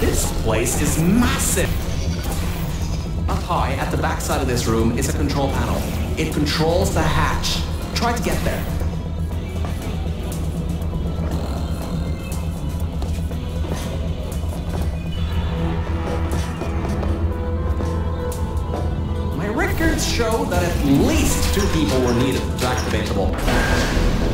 This place is massive! Up high, at the back side of this room, is a control panel. It controls the hatch. Try to get there. My records show that at least 2 people were needed to activate the vault.